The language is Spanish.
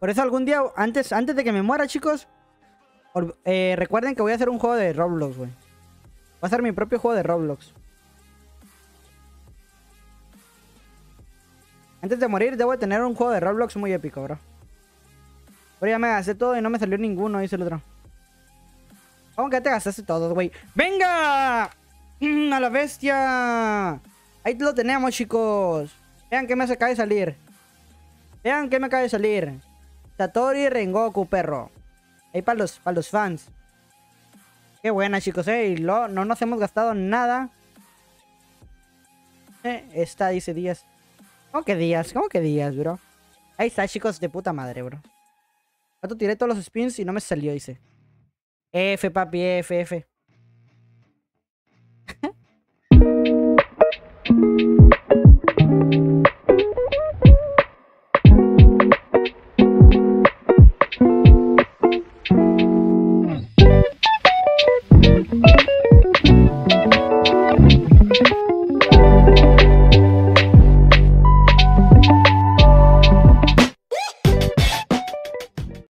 Por eso algún día, antes de que me muera, chicos, recuerden que voy a hacer un juego de Roblox, güey. Voy a hacer mi propio juego de Roblox. Antes de morir, debo de tener un juego de Roblox muy épico, bro. Pero ya me gasté todo y no me salió ninguno, dice el otro. ¿Cómo que te gastaste todos, güey? ¡Venga! ¡A la bestia! Ahí lo tenemos, chicos. Vean que me acaba de salir. Vean que me acaba de salir. Satori Rengoku, perro. Ahí para los fans. Qué buena, chicos, y no nos hemos gastado nada. Está, dice Díaz. ¿Cómo que Díaz? ¿Cómo que Díaz, bro? Ahí está, chicos, de puta madre, bro. Yo tiré todos los spins y no me salió, dice. F, papi, F.